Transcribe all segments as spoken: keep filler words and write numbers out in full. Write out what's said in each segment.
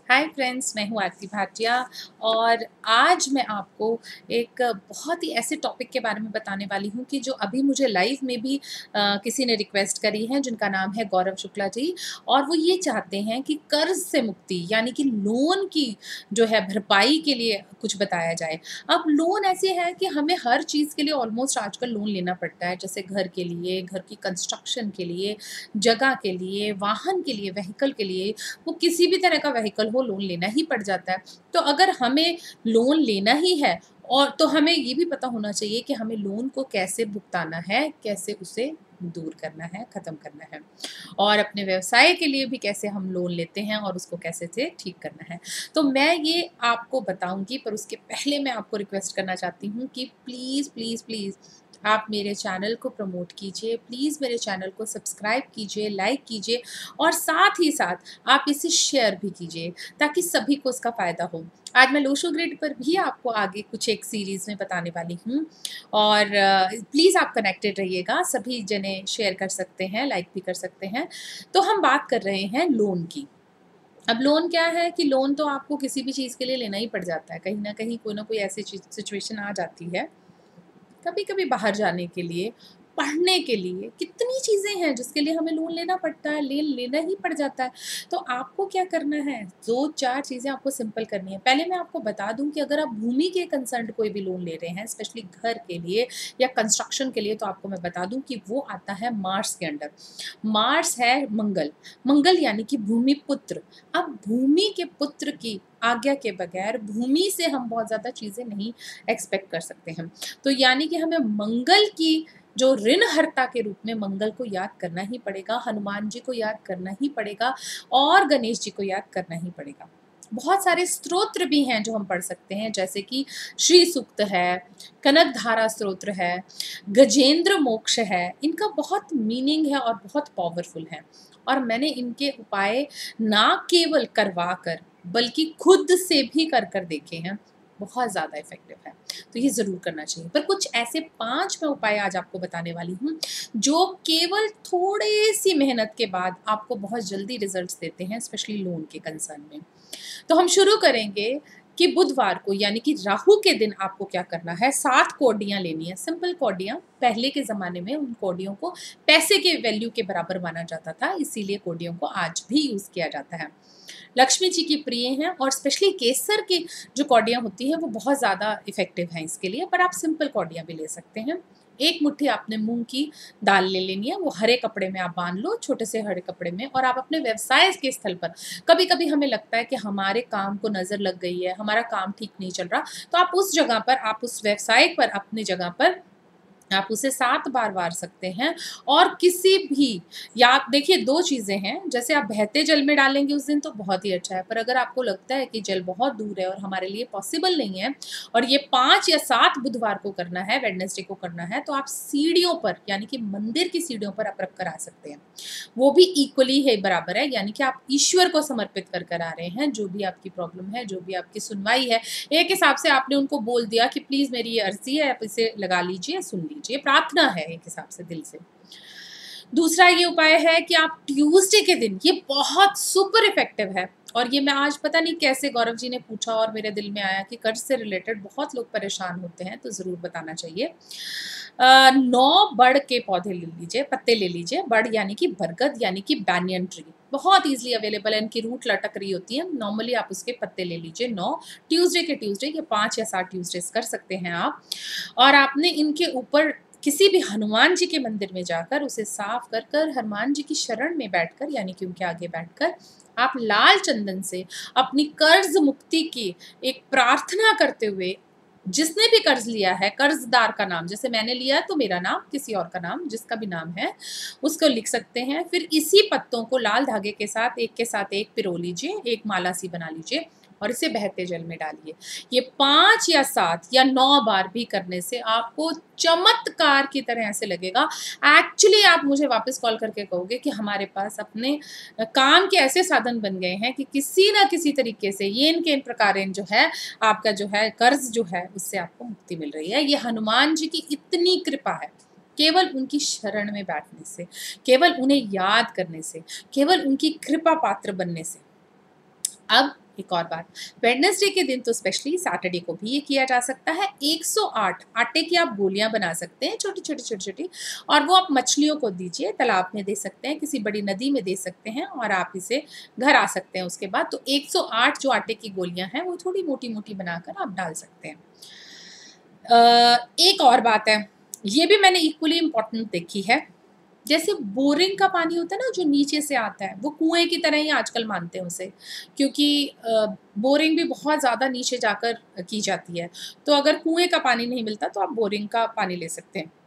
Hi friends, मैं हूँ आरती भाटिया और आज मैं आपको एक बहुत ही ऐसे टॉपिक के बारे में बताने वाली हूँ कि जो अभी मुझे लाइव में भी आ, किसी ने रिक्वेस्ट करी है, जिनका नाम है गौरव शुक्ला जी। और वो ये चाहते हैं कि कर्ज से मुक्ति यानी कि लोन की जो है भरपाई के लिए कुछ बताया जाए। अब लोन ऐसे है कि हमें हर चीज़ के लिए ऑलमोस्ट आजकल लोन लेना पड़ता है, जैसे घर के लिए, घर की कंस्ट्रक्शन के लिए, जगह के लिए, वाहन के लिए, व्हीकल के लिए, वो किसी भी तरह का व्हीकल हो लोन लेना ही पड़ जाता है। तो अगर हमें लोन लेना ही है और तो हमें ये भी पता होना चाहिए कि हमें लोन को कैसे भुगताना है, कैसे उसे दूर करना है, ख़त्म करना है, और अपने व्यवसाय के लिए भी कैसे हम लोन लेते हैं और उसको कैसे से ठीक करना है। तो मैं ये आपको बताऊँगी, पर उसके पहले मैं आपको रिक्वेस्ट करना चाहती हूँ कि प्लीज़, प्लीज़, प्लीज़ आप मेरे चैनल को प्रमोट कीजिए, प्लीज़ मेरे चैनल को सब्सक्राइब कीजिए, लाइक कीजिए और साथ ही साथ आप इसे शेयर भी कीजिए ताकि सभी को उसका फ़ायदा हो। आज मैं लोशो ग्रिड पर भी आपको आगे कुछ एक सीरीज़ में बताने वाली हूँ और प्लीज़ आप कनेक्टेड रहिएगा, सभी जने शेयर कर सकते हैं, लाइक भी कर सकते हैं। तो हम बात कर रहे हैं लोन की। अब लोन क्या है कि लोन तो आपको किसी भी चीज़ के लिए लेना ही पड़ जाता है, कहीं न कहीं कोई ना कोई ऐसी चीज़ सिचुएशन आ जाती है, कभी-कभी बाहर जाने के लिए, पढ़ने के लिए, कितनी चीज़ें हैं जिसके लिए हमें लोन लेना पड़ता है, ले लेना ही पड़ जाता है। तो आपको क्या करना है, दो चार चीज़ें आपको सिंपल करनी है। पहले मैं आपको बता दूँ कि अगर आप भूमि के कंसर्न्ड कोई भी लोन ले रहे हैं, स्पेशली घर के लिए या कंस्ट्रक्शन के लिए, तो आपको मैं बता दूँ कि वो आता है मार्स के अंडर। मार्स है मंगल, मंगल यानी कि भूमि पुत्र। अब भूमि के पुत्र की आज्ञा के बगैर भूमि से हम बहुत ज़्यादा चीज़ें नहीं एक्सपेक्ट कर सकते हैं। तो यानी कि हमें मंगल की जो ऋणहर्ता के रूप में मंगल को याद करना ही पड़ेगा, हनुमान जी को याद करना ही पड़ेगा और गणेश जी को याद करना ही पड़ेगा। बहुत सारे स्तोत्र भी हैं जो हम पढ़ सकते हैं, जैसे कि श्री सूक्त है, कनक धारा स्तोत्र है, गजेंद्र मोक्ष है। इनका बहुत मीनिंग है और बहुत पावरफुल है और मैंने इनके उपाय ना केवल करवा कर बल्कि खुद से भी कर कर देखे हैं, बहुत ज़्यादा इफ़ेक्टिव है। तो ये ज़रूर करना चाहिए। पर कुछ ऐसे पाँच मैं उपाय आज आपको बताने वाली हूँ, जो केवल थोड़ी-सी मेहनत के बाद आपको बहुत जल्दी रिज़ल्ट्स देते हैं, स्पेशली लोन के कंसर्न में। तो हम शुरू करेंगे कि बुधवार को यानी कि राहु के दिन आपको क्या करना है, सात कौड़ियाँ लेनी है, सिंपल कौड़ियाँ। पहले के ज़माने में उन कौड़ियों को पैसे के वैल्यू के बराबर माना जाता था, इसीलिए कौड़ियों को आज भी यूज़ किया जाता है। लक्ष्मी जी की प्रिय हैं और स्पेशली केसर की जो कौड़ियाँ होती हैं वो बहुत ज़्यादा इफ़ेक्टिव हैं इसके लिए, पर आप सिंपल कौड़ियाँ भी ले सकते हैं। एक मुट्ठी आपने मूँग की दाल ले लेनी है, वो हरे कपड़े में आप बाँध लो, छोटे से हरे कपड़े में, और आप अपने व्यवसाय के स्थल पर, कभी-कभी हमें लगता है कि हमारे काम को नज़र लग गई है, हमारा काम ठीक नहीं चल रहा, तो आप उस जगह पर, आप उस व्यवसाय पर, अपनी जगह पर आप उसे सात बार वार सकते हैं। और किसी भी, या आप देखिए दो चीज़ें हैं, जैसे आप बहते जल में डालेंगे उस दिन तो बहुत ही अच्छा है, पर अगर आपको लगता है कि जल बहुत दूर है और हमारे लिए पॉसिबल नहीं है और ये पाँच या सात बुधवार को करना है, वेडनेसडे को करना है, तो आप सीढ़ियों पर यानी कि मंदिर की सीढ़ियों पर आप रख कर आ सकते हैं। वो भी इक्वली है, बराबर है, यानी कि आप ईश्वर को समर्पित कर कर आ रहे हैं, जो भी आपकी प्रॉब्लम है, जो भी आपकी सुनवाई है। एक हिसाब से आपने उनको बोल दिया कि प्लीज़ मेरी ये अर्ज़ी है, आप इसे लगा लीजिए, सुन लीजिए, प्रार्थना है एक हिसाब से दिल से। दूसरा ये उपाय है कि आप ट्यूसडे के दिन, ये बहुत सुपर इफ़ेक्टिव है और ये मैं आज पता नहीं कैसे गौरव जी ने पूछा और मेरे दिल में आया कि कर्ज से रिलेटेड बहुत लोग परेशान होते हैं, तो ज़रूर बताना चाहिए। अ, नौ बड़ के पौधे ले लीजिए, पत्ते ले लीजिए, बड़ यानी कि बरगद यानी कि बैनियन ट्री, बहुत ईज़िली अवेलेबल है, इनकी रूट लटक रही होती है, नॉर्मली आप उसके पत्ते ले लीजिए नौ, ट्यूसडे के ट्यूसडे, ये पाँच या सात ट्यूसडेज़ कर सकते हैं आप। और आपने इनके ऊपर किसी भी हनुमान जी के मंदिर में जाकर उसे साफ कर कर, हनुमान जी की शरण में बैठकर यानी कि उनके आगे बैठकर, आप लाल चंदन से अपनी कर्ज मुक्ति की एक प्रार्थना करते हुए, जिसने भी कर्ज लिया है, कर्जदार का नाम, जैसे मैंने लिया तो मेरा नाम, किसी और का नाम, जिसका भी नाम है उसको लिख सकते हैं। फिर इसी पत्तों को लाल धागे के साथ एक के साथ एक पिरो लीजिए, एक माला सी बना लीजिए और इसे बहते जल में डालिए। ये पाँच या सात या नौ बार भी करने से आपको चमत्कार की तरह ऐसे लगेगा, एक्चुअली आप मुझे वापस कॉल करके कहोगे कि हमारे पास अपने काम के ऐसे साधन बन गए हैं कि किसी न किसी तरीके से येन केन प्रकारेण जो है, आपका जो है कर्ज जो है, उससे आपको मुक्ति मिल रही है। ये हनुमान जी की इतनी कृपा है, केवल उनकी शरण में बैठने से, केवल उन्हें याद करने से, केवल उनकी कृपा पात्र बनने से। अब एक और बात, वेडनेसडे के दिन तो स्पेशली सैटरडे को भी ये किया जा सकता है। एक सौ आठ आटे की आप गोलियां बना सकते हैं, छोटी छोटी छोटी छोटी, और वो आप मछलियों को दीजिए, तालाब में दे सकते हैं, किसी बड़ी नदी में दे सकते हैं, और आप इसे घर आ सकते हैं उसके बाद। तो एक सौ आठ जो आटे की गोलियां हैं वो थोड़ी मोटी मोटी बनाकर आप डाल सकते हैं। अ, एक और बात है, ये भी मैंने इक्वली इम्पोर्टेंट देखी है, जैसे बोरिंग का पानी होता है ना जो नीचे से आता है, वो कुएं की तरह ही आजकल मानते हैं उसे, क्योंकि बोरिंग भी बहुत ज़्यादा नीचे जाकर की जाती है। तो अगर कुएं का पानी नहीं मिलता तो आप बोरिंग का पानी ले सकते हैं।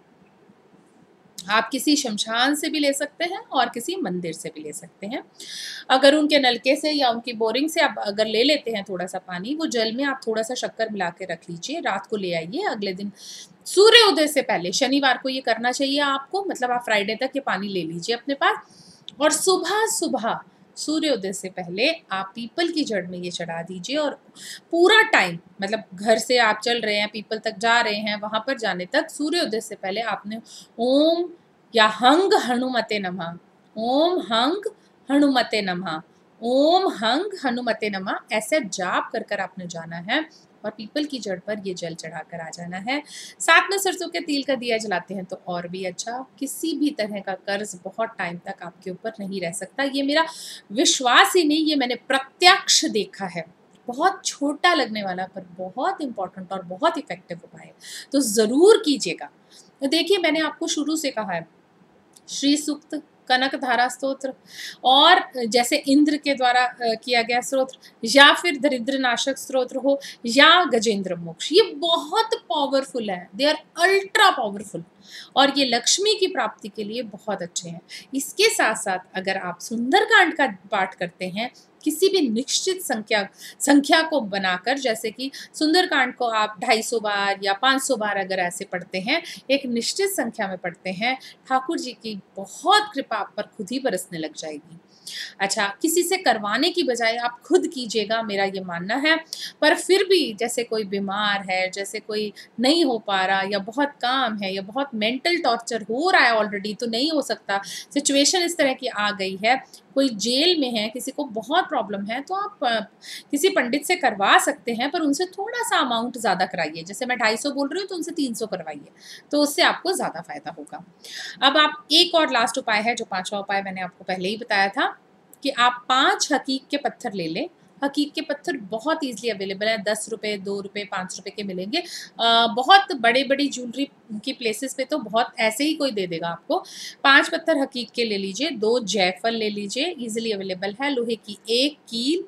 आप किसी शमशान से भी ले सकते हैं और किसी मंदिर से भी ले सकते हैं। अगर उनके नलके से या उनकी बोरिंग से आप अगर ले लेते हैं थोड़ा सा पानी, वो जल में आप थोड़ा सा शक्कर मिला के रख लीजिए, रात को ले आइए, अगले दिन सूर्योदय से पहले, शनिवार को ये करना चाहिए आपको, मतलब आप फ्राइडे तक ये पानी ले लीजिए अपने पास, और सुबह सुबह सूर्योदय से पहले आप पीपल की जड़ में ये चढ़ा दीजिए। और पूरा टाइम, मतलब घर से आप चल रहे हैं, पीपल तक जा रहे हैं, वहां पर जाने तक सूर्योदय से पहले आपने ओम या हंग हनुमते नमः, ओम हंग हनुमते नमः, ओम हंग हनुमते नमः ऐसे जाप कर कर आपने जाना है, और पीपल की जड़ पर ये जल चढ़ाकर आ जाना है। साथ में सरसों के तेल का दिया जलाते हैं तो और भी अच्छा। किसी भी तरह का कर्ज बहुत टाइम तक आपके ऊपर नहीं रह सकता। ये मेरा विश्वास ही नहीं, ये मैंने प्रत्यक्ष देखा है। बहुत छोटा लगने वाला पर बहुत इंपॉर्टेंट और बहुत इफेक्टिव उपाय है, तो ज़रूर कीजिएगा। तो देखिए, मैंने आपको शुरू से कहा है, श्री सूक्त, कनक धारा स्तोत्र, और जैसे इंद्र के द्वारा किया गया स्तोत्र, या फिर दरिद्र नाशक स्तोत्र हो, या गजेंद्र मोक्ष, ये बहुत पावरफुल है, दे आर अल्ट्रा पावरफुल, और ये लक्ष्मी की प्राप्ति के लिए बहुत अच्छे हैं। इसके साथ साथ अगर आप सुंदरकांड का पाठ करते हैं, किसी भी निश्चित संख्या संख्या को बनाकर, जैसे कि सुंदरकांड को आप ढाई सौ बार या पाँच सौ बार अगर ऐसे पढ़ते हैं, एक निश्चित संख्या में पढ़ते हैं, ठाकुर जी की बहुत कृपा आप पर खुद ही बरसने लग जाएगी। अच्छा, किसी से करवाने की बजाय आप खुद कीजिएगा, मेरा ये मानना है। पर फिर भी जैसे कोई बीमार है, जैसे कोई नहीं हो पा रहा, या बहुत काम है, या बहुत मेंटल टॉर्चर हो रहा है ऑलरेडी, तो नहीं हो सकता, सिचुएशन इस तरह की आ गई है, कोई जेल में है, किसी को बहुत प्रॉब्लम है, तो आप किसी पंडित से करवा सकते हैं, पर उनसे थोड़ा सा अमाउंट ज़्यादा कराइए। जैसे मैं ढाई सौ बोल रही हूँ तो उनसे तीन सौ करवाइए, तो उससे आपको ज़्यादा फायदा होगा। अब आप, एक और लास्ट उपाय है, जो पांचवा उपाय मैंने आपको पहले ही बताया था, कि आप पांच हकीक के पत्थर ले लें। हकीक के पत्थर बहुत ईजिली अवेलेबल है, दस रुपये, दो रुपये, पाँच रुपये के मिलेंगे। आ, बहुत बड़े बड़ी ज्वेलरी की प्लेसेस पे तो बहुत ऐसे ही कोई दे देगा आपको। पांच पत्थर हकीक के ले लीजिए, दो जायफल ले लीजिए, ईजिली अवेलेबल है, लोहे की एक कील,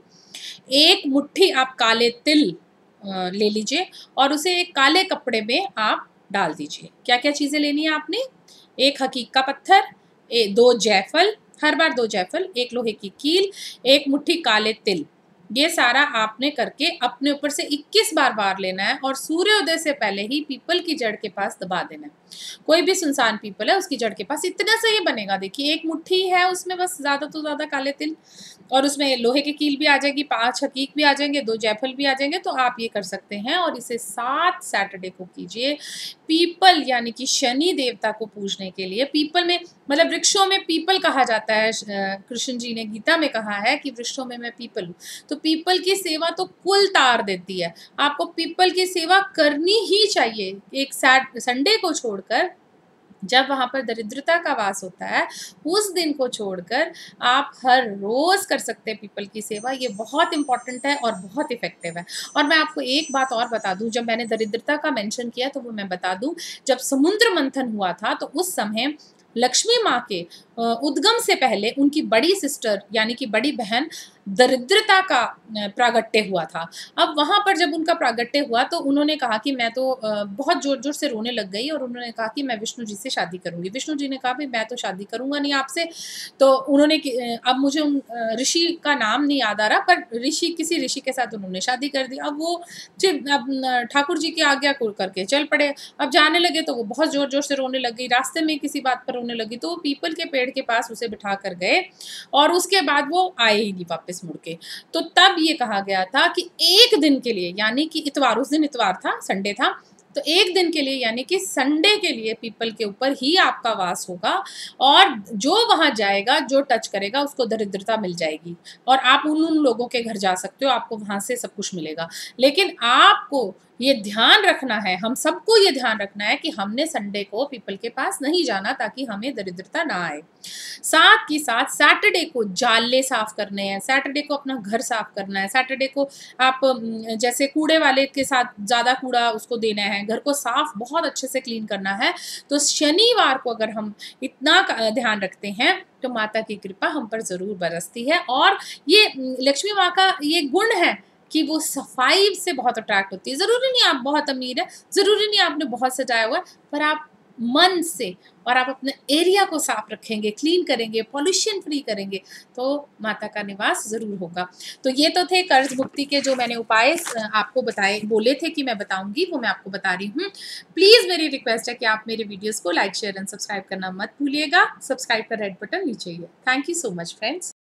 एक मुट्ठी आप काले तिल ले लीजिए, और उसे एक काले कपड़े में आप डाल दीजिए। क्या क्या चीज़ें लेनी है आपने? एक हकीक का पत्थर, ए, दो जायफल, हर बार दो जायफल, एक लोहे की कील, एक मुट्ठी काले तिल, ये सारा आपने करके अपने ऊपर से इक्कीस बार बार लेना है, और सूर्योदय से पहले ही पीपल की जड़ के पास दबा देना है। कोई भी सुनसान पीपल है उसकी जड़ के पास, इतना से ही बनेगा। देखिए, एक मुट्ठी है, उसमें बस ज़्यादा तो ज़्यादा काले तिल, और उसमें लोहे की कील भी आ जाएगी, पांच हकीक भी आ जाएंगे, दो जायफल भी आ जाएंगे। तो आप ये कर सकते हैं, और इसे सात सैटरडे को कीजिए, पीपल यानी कि शनि देवता को पूजने के लिए। पीपल में, मतलब वृक्षों में पीपल कहा जाता है, कृष्ण जी ने गीता में कहा है कि वृक्षों में मैं पीपल हूँ। तो पीपल की सेवा तो कुल तार देती है, आपको पीपल की सेवा करनी ही चाहिए। एक संडे को छोड़कर, जब वहाँ पर दरिद्रता का वास होता है, उस दिन को छोड़कर आप हर रोज़ कर सकते हैं पीपल की सेवा। ये बहुत इंपॉर्टेंट है और बहुत इफेक्टिव है। और मैं आपको एक बात और बता दूं, जब मैंने दरिद्रता का मेंशन किया तो वो मैं बता दूं, जब समुद्र मंथन हुआ था तो उस समय लक्ष्मी माँ के उद्गम से पहले उनकी बड़ी सिस्टर यानी कि बड़ी बहन दरिद्रता का प्रागट्य हुआ था। अब वहाँ पर जब उनका प्रागट्य हुआ तो उन्होंने कहा कि मैं तो बहुत जोर जोर से रोने लग गई, और उन्होंने कहा कि मैं विष्णु जी से शादी करूंगी। विष्णु जी ने कहा भाई मैं तो शादी करूंगा नहीं आपसे। तो उन्होंने, अब मुझे उन ऋषि का नाम नहीं याद आ रहा, पर ऋषि, किसी ऋषि के साथ उन्होंने शादी कर दी। अब वो अब ठाकुर जी की आज्ञा को करके चल पड़े। अब जाने लगे तो वो बहुत जोर जोर से रोने लग गई, रास्ते में किसी बात पर रोने लगी, तो वो पीपल के पेड़ के पास उसे बिठा कर गए, और उसके बाद वो आए ही नहीं वापस मुड़ के। तो तब ये कहा गया था कि एक दिन के लिए, यानी कि इतवार, उस दिन इतवार था, संडे था, तो एक दिन के लिए यानी कि संडे के लिए पीपल के ऊपर ही आपका वास होगा, और जो वहाँ जाएगा, जो टच करेगा, उसको दरिद्रता मिल जाएगी, और आप उन उन लोगों के घर जा सकते हो, आपको वहाँ से सब कुछ मिलेगा। लेकिन आपको ये ध्यान रखना है, हम सबको ये ध्यान रखना है कि हमने संडे को पीपल के पास नहीं जाना, ताकि हमें दरिद्रता ना आए। साथ ही साथ सैटरडे को जाले साफ करने हैं, सैटरडे को अपना घर साफ करना है, सैटरडे को आप जैसे कूड़े वाले के साथ ज़्यादा कूड़ा उसको देना है, घर को साफ बहुत अच्छे से क्लीन करना है। तो शनिवार को अगर हम इतना ध्यान रखते हैं तो माता की कृपा हम पर ज़रूर बरसती है। और ये लक्ष्मी माँ का ये गुण है कि वो सफाई से बहुत अट्रैक्ट होती है। ज़रूरी नहीं आप बहुत अमीर है, ज़रूरी नहीं आपने बहुत सजाया हुआ है, पर आप मन से और आप अपने एरिया को साफ रखेंगे, क्लीन करेंगे, पॉल्यूशन फ्री करेंगे, तो माता का निवास ज़रूर होगा। तो ये तो थे कर्ज मुक्ति के जो मैंने उपाय आपको बताए, बोले थे कि मैं बताऊंगी, वो मैं आपको बता रही हूँ। प्लीज़ मेरी रिक्वेस्ट है कि आप मेरे वीडियोस को लाइक, शेयर एंड सब्सक्राइब करना मत भूलिएगा। सब्सक्राइब का रेड बटन नीचे ही है। Thank you so much friends.